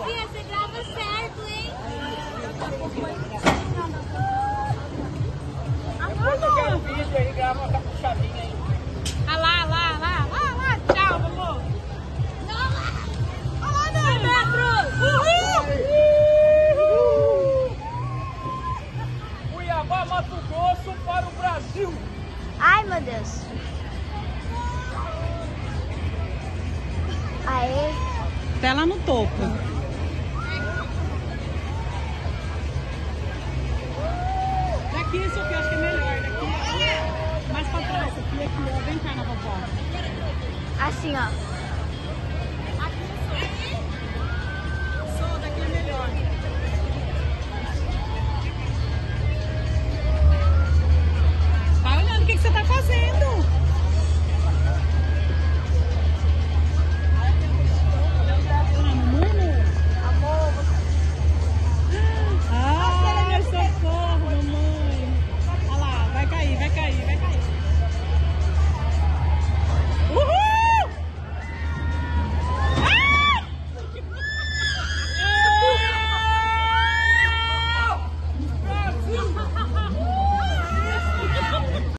Tia, você grava certo, hein? Quero vídeo aí, grava uma puxadinha aí. Ah lá, tchau, amor. Olha lá, 2 metros! Cuiabá, Mato Grosso para o Brasil. Ai, meu Deus. Aê. Até lá no topo. Daqui isso aqui eu acho que é melhor. Daqui, mais pra trás, aqui, ó. Vem cá na vovó. Assim, ó.